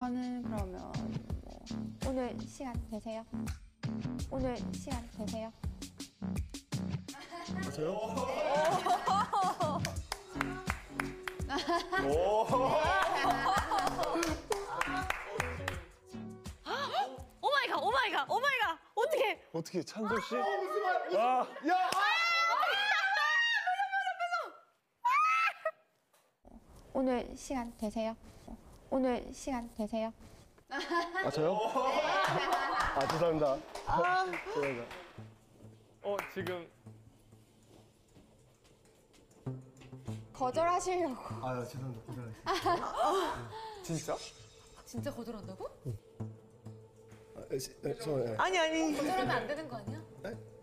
저는 그러면 뭐 오늘 시간 되세요? 오늘 시간 되세요? 저요? 오마이갓, 오마이갓, 오마이갓. 어떻게? 어떻게 찬솔 씨? 아, 야! 오늘 시간 되세요? 오늘 시간 되세요? 아, 저요? 아, 죄송합니다. 죄송합니다. 지금 거절하시려고. 아, 죄송합니다. 죄송합니다. 진짜? 진짜 거절한다고? 저, 예. 아니. 거절하면 안 되는 거 아니야? 네?